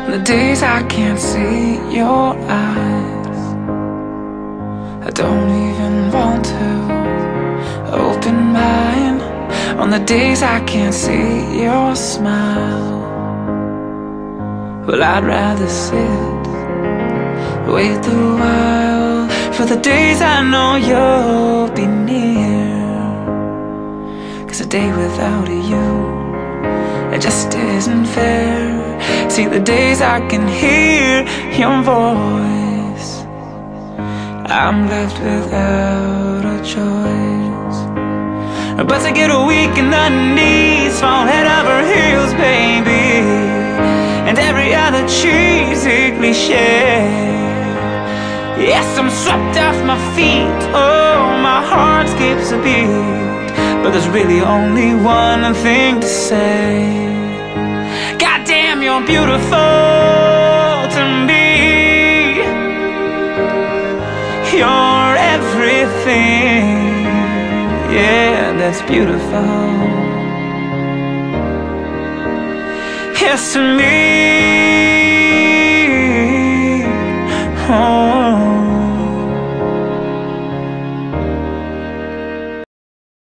The days I can't see your eyes, I don't even want to open mine. On the days I can't see your smile, well, I'd rather sit, wait a while for the days I know you'll be near. 'Cause a day without you, it just isn't fair. See, the days I can hear your voice, I'm left without a choice but to get weak in the knees, fall head over heels, baby, and every other cheesy cliche. Yes, I'm swept off my feet, oh, my heart skips a beat, but there's really only one thing to say: goddamn, you're beautiful to me. You're everything, yeah, that's beautiful. Yes, to me.